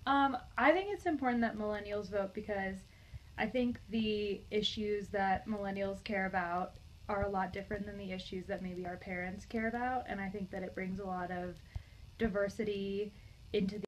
I think it's important that millennials vote because I think the issues that millennials care about are a lot different than the issues that maybe our parents care about, and I think that it brings a lot of diversity into